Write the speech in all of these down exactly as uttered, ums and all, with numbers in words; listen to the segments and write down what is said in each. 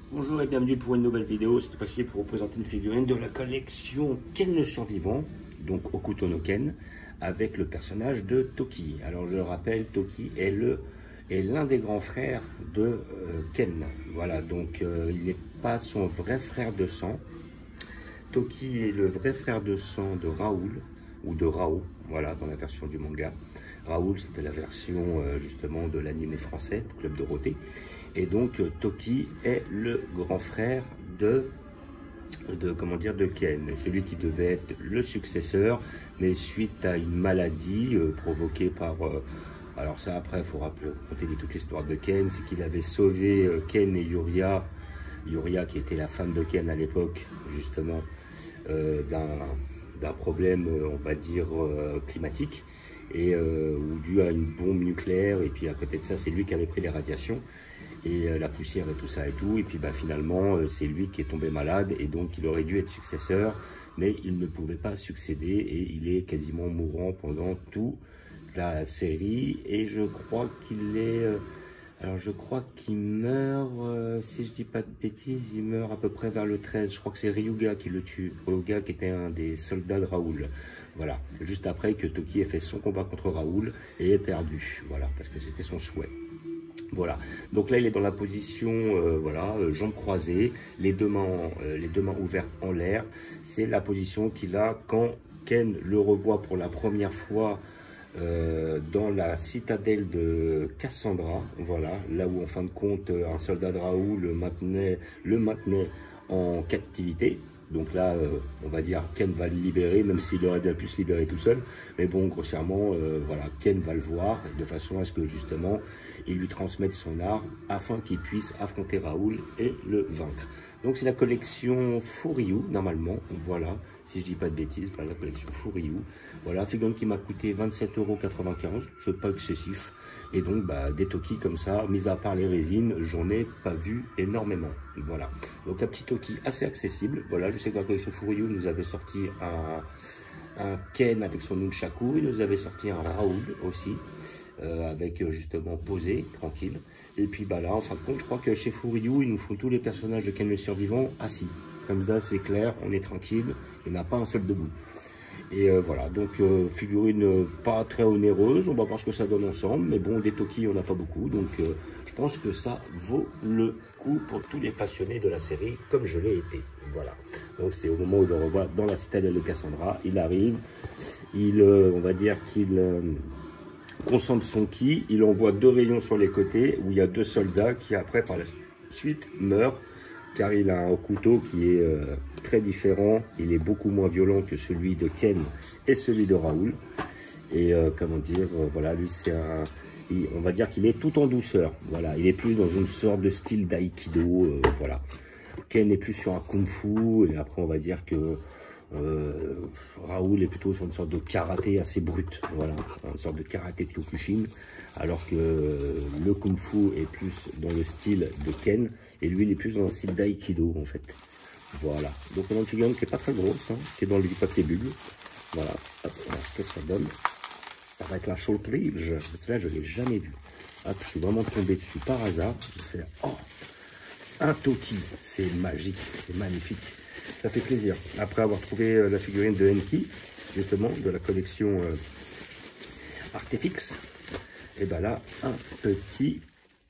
Bonjour et bienvenue pour une nouvelle vidéo, cette fois-ci pour vous présenter une figurine de la collection Ken le Survivant, donc Hokuto no Ken, avec le personnage de Toki. Alors je le rappelle, Toki est le est l'un des grands frères de euh, Ken. Voilà, donc euh, il n'est pas son vrai frère de sang. Toki est le vrai frère de sang de Raoul, ou de Rao, voilà, dans la version du manga. Raoul, c'était la version euh, justement de l'anime français, Club Dorothée. Et donc euh, Toki est le grand frère de, de, comment dire, de Ken, celui qui devait être le successeur, mais suite à une maladie euh, provoquée par... Euh, alors ça après, il faut raconter toute l'histoire de Ken, c'est qu'il avait sauvé euh, Ken et Yuria, Yuria qui était la femme de Ken à l'époque, justement, euh, d'un problème, on va dire, euh, climatique, et euh, ou dû à une bombe nucléaire, et puis à côté de ça, c'est lui qui avait pris les radiations, et euh, la poussière et tout ça et tout, et puis bah, finalement, euh, c'est lui qui est tombé malade, et donc il aurait dû être successeur, mais il ne pouvait pas succéder, et il est quasiment mourant pendant toute la série, et je crois qu'il est... Euh, Alors je crois qu'il meurt, euh, si je dis pas de bêtises, il meurt à peu près vers le treize. Je crois que c'est Ryuga qui le tue. Ryuga qui était un des soldats de Raoul. Voilà, juste après que Toki ait fait son combat contre Raoul et ait perdu. Voilà, parce que c'était son souhait. Voilà, donc là il est dans la position, euh, voilà, euh, jambes croisées, les deux mains, euh, les deux mains ouvertes en l'air. C'est la position qu'il a quand Ken le revoit pour la première fois Euh, dans la citadelle de Cassandra, voilà, là où en fin de compte un soldat de Raoul le maintenait, le maintenait en captivité. Donc là, euh, on va dire Ken va le libérer, même s'il aurait bien pu se libérer tout seul. Mais bon, grossièrement, euh, voilà, Ken va le voir de façon à ce que justement, il lui transmette son art afin qu'il puisse affronter Raoul et le vaincre. Donc c'est la collection Furyu, normalement, voilà, si je dis pas de bêtises, voilà, la collection Furyu. Voilà, figurine qui m'a coûté vingt-sept euros quatre-vingt-quinze, je pas excessif. Et donc, bah, des Toki comme ça, mis à part les résines, j'en ai pas vu énormément. Voilà, donc un petit Toki assez accessible. Voilà, je sais que la collection Furyu nous avait sorti un, un Ken avec son nunchaku, il nous avait sorti un Raoul aussi. Euh, avec justement posé, tranquille. Et puis bah là, en fin de compte, je crois que chez Furyu, ils nous font tous les personnages de Ken le Survivant assis. Comme ça, c'est clair, on est tranquille, il n'y en a pas un seul debout. Et euh, voilà, donc euh, figurine euh, pas très onéreuse, on va voir ce que ça donne ensemble. Mais bon, des Toki, on n'a pas beaucoup, donc euh, je pense que ça vaut le coup pour tous les passionnés de la série, comme je l'ai été. Voilà, donc c'est au moment où on le revoit dans la citadelle de Cassandra, il arrive, il, euh, on va dire qu'il... Euh, concentre son ki, il envoie deux rayons sur les côtés où il y a deux soldats qui après par la suite meurent car il a un couteau qui est euh, très différent, il est beaucoup moins violent que celui de Ken et celui de Raoul. Et euh, comment dire, euh, voilà, lui c'est un, il, on va dire qu'il est tout en douceur, voilà, il est plus dans une sorte de style d'aïkido, euh, voilà. Ken est plus sur un kung-fu et après on va dire que Euh, Raoul est plutôt sur une sorte de karaté assez brut, voilà, une sorte de karaté de Kyokushin, alors que euh, le kung-fu est plus dans le style de Ken, et lui il est plus dans un style d'aïkido en fait. Voilà, donc on a une figurine qui est pas très grosse, hein, qui est dans le papier bulle. Voilà, hop, voilà ce que ça donne. Avec la showprise, parce que là je l'ai jamais vu. Hop, je suis vraiment tombé dessus par hasard. Je fais, oh, un Toki, c'est magique, c'est magnifique. Ça fait plaisir. Après avoir trouvé euh, la figurine de Enki, justement, de la collection euh, Artefix, et ben là, un petit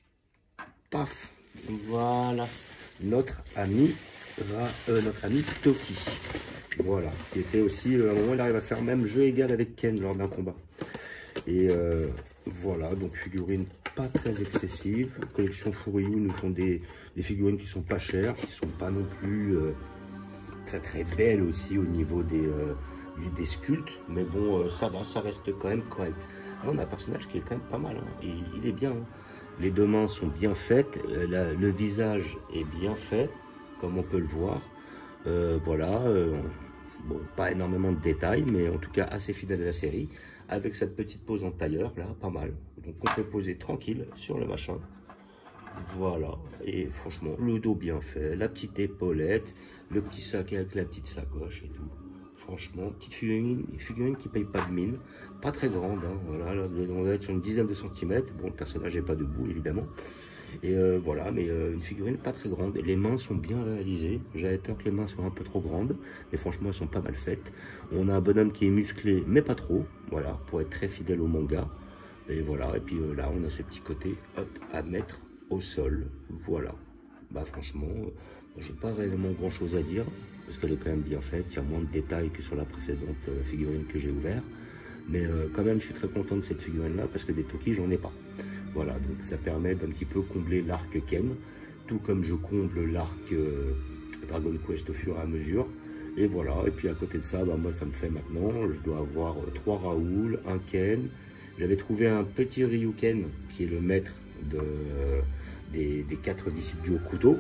paf. Voilà, notre ami, euh, notre ami Toki. Voilà, qui était aussi, euh, à un moment, il arrive à faire même jeu égal avec Ken lors d'un combat. Et euh, voilà, donc figurine pas très excessive. Collection Furyu nous font des, des figurines qui sont pas chères, qui sont pas non plus... Euh, très très belle aussi au niveau des, euh, des sculptes, mais bon, euh, ça va, ça reste quand même correct. Là, on a un personnage qui est quand même pas mal, hein, et il est bien. Hein. Les deux mains sont bien faites, euh, la, le visage est bien fait, comme on peut le voir. Euh, voilà, euh, bon, pas énormément de détails, mais en tout cas assez fidèle à la série, avec cette petite pose en tailleur, là, pas mal. Donc on peut poser tranquille sur le machin. Voilà, et franchement, le dos bien fait, la petite épaulette, le petit sac avec la petite sacoche et tout. Franchement, petite figurine, figurine qui paye pas de mine, pas très grande, hein, voilà, là, on va être sur une dizaine de centimètres. Bon, le personnage n'est pas debout, évidemment. Et euh, voilà, mais euh, une figurine pas très grande. Les mains sont bien réalisées. J'avais peur que les mains soient un peu trop grandes, mais franchement, elles sont pas mal faites. On a un bonhomme qui est musclé, mais pas trop. Voilà, pour être très fidèle au manga. Et voilà, et puis euh, là, on a ce petit côté, hop, à mettre au sol. Voilà. Bah franchement, euh, j'ai pas réellement grand chose à dire, parce qu'elle est quand même bien faite. Il y a moins de détails que sur la précédente euh, figurine que j'ai ouverte. Mais euh, quand même, je suis très content de cette figurine-là, parce que des Toki, j'en ai pas. Voilà, donc ça permet d'un petit peu combler l'arc Ken, tout comme je comble l'arc euh, Dragon Quest au fur et à mesure. Et voilà, et puis à côté de ça, bah, moi ça me fait maintenant, je dois avoir euh, trois Raoul, un Ken. J'avais trouvé un petit Ryuken, qui est le maître de, euh, des, des quatre disciples du Hokuto.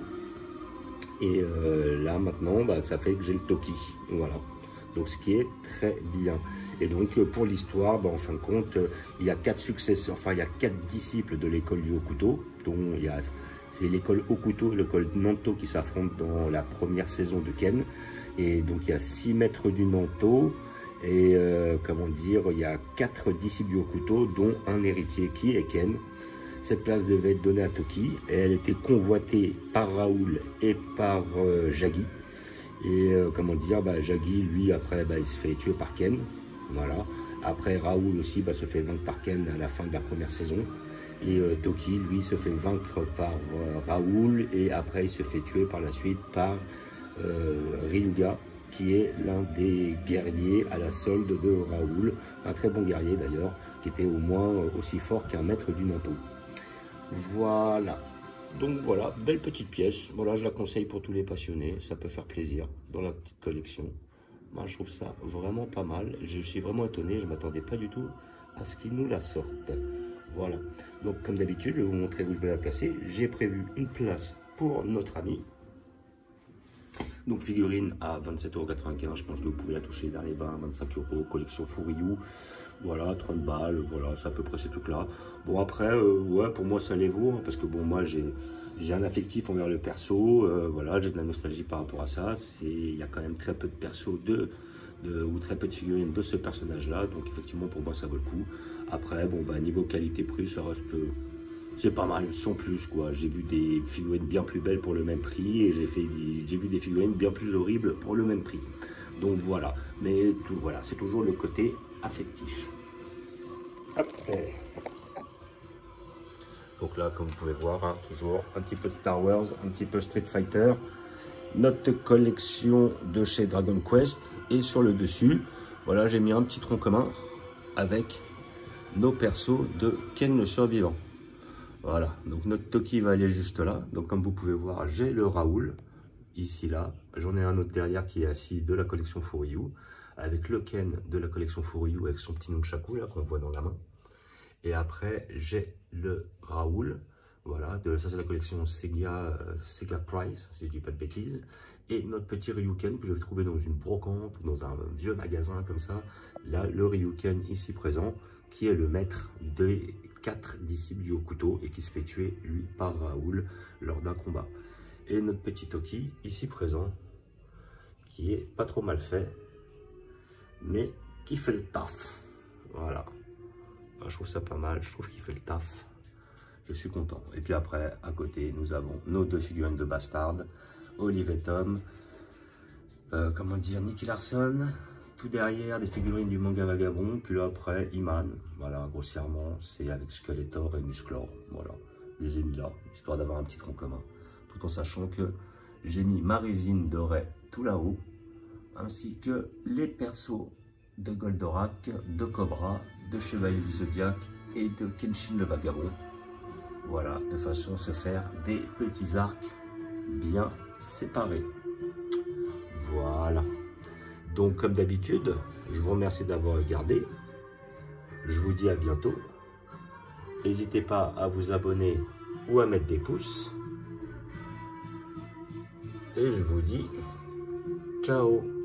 Et euh, là maintenant, bah, ça fait que j'ai le Toki, voilà. Donc ce qui est très bien. Et donc pour l'histoire, bah, en fin de compte, il y a quatre successeurs, enfin il y a quatre disciples de l'école du Hokuto, dont il y a c'est l'école Hokuto et l'école Nanto qui s'affrontent dans la première saison de Ken. Et donc il y a six maîtres du Nanto et euh, comment dire, il y a quatre disciples du Hokuto, dont un héritier qui est Ken. Cette place devait être donnée à Toki et elle était convoitée par Raoul et par euh, Jagi. Et euh, comment dire, bah, Jagi, lui, après, bah, il se fait tuer par Ken. Voilà. Après, Raoul aussi bah, se fait vaincre par Ken à la fin de la première saison. Et euh, Toki, lui, se fait vaincre par euh, Raoul. Et après, il se fait tuer par la suite par euh, Ryuga, qui est l'un des guerriers à la solde de Raoul. Un très bon guerrier d'ailleurs, qui était au moins aussi fort qu'un maître du Nanto. Voilà. Donc voilà, belle petite pièce. Voilà, je la conseille pour tous les passionnés. Ça peut faire plaisir dans la petite collection. Moi, je trouve ça vraiment pas mal. Je suis vraiment étonné. Je ne m'attendais pas du tout à ce qu'ils nous la sortent. Voilà. Donc, comme d'habitude, je vais vous montrer où je vais la placer. J'ai prévu une place pour notre ami. Donc, figurine à vingt-sept euros quatre-vingt-quinze. Je pense que vous pouvez la toucher dans les vingt à vingt-cinq euros. Collection Furyu. Voilà, trente balles. Voilà, c'est à peu près ces trucs-là. Bon, après, euh, ouais, pour moi, ça les vaut. Hein, parce que bon, moi, j'ai j'ai un affectif envers le perso. Euh, voilà, j'ai de la nostalgie par rapport à ça. Il y a quand même très peu de persos de, de, ou très peu de figurines de ce personnage-là. Donc, effectivement, pour moi, ça vaut le coup. Après, bon, bah, niveau qualité-prix, ça reste. Euh, c'est pas mal, sans plus, quoi. J'ai vu des figurines bien plus belles pour le même prix. Et j'ai fait j'ai vu des figurines bien plus horribles pour le même prix. Donc, voilà. Mais, tout, voilà, c'est toujours le côté affectif. Après. Donc là, comme vous pouvez voir, hein, toujours un petit peu de Star Wars, un petit peu Street Fighter. Notre collection de chez Dragon Quest. Et sur le dessus, voilà, j'ai mis un petit tronc commun avec nos persos de Ken le Survivant. Voilà, donc notre Toki va aller juste là. Donc comme vous pouvez voir, j'ai le Raoul, ici là. J'en ai un autre derrière qui est assis de la collection Furyu. Avec le Ken de la collection Furyu avec son petit nunchaku là qu'on voit dans la main. Et après, j'ai le Raoul, voilà, de, ça c'est la collection Sega, euh, Sega Prize, si je dis pas de bêtises. Et notre petit Ryuken que je vais trouver dans une brocante ou dans un vieux magasin comme ça. Là, le Ryuken ici présent, qui est le maître des quatre disciples du Hokuto et qui se fait tuer, lui, par Raoul lors d'un combat. Et notre petit Toki, ici présent, qui est pas trop mal fait, mais qui fait le taf. Voilà. Je trouve ça pas mal, je trouve qu'il fait le taf. Je suis content. Et puis après, à côté, nous avons nos deux figurines de Bastard, Olive et Tom, euh, comment dire, Nicky Larson, tout derrière, des figurines du manga Vagabond, puis là après, Iman, voilà, grossièrement, c'est avec Skeletor et Musclor, voilà, je les ai mis là, histoire d'avoir un petit tronc commun, tout en sachant que j'ai mis ma résine dorée tout là-haut, ainsi que les persos de Goldorak, de Cobra, de Chevalier du Zodiaque et de Kenshin le Vagabond. Voilà, de façon à se faire des petits arcs bien séparés. Voilà. Donc, comme d'habitude, je vous remercie d'avoir regardé. Je vous dis à bientôt. N'hésitez pas à vous abonner ou à mettre des pouces. Et je vous dis ciao.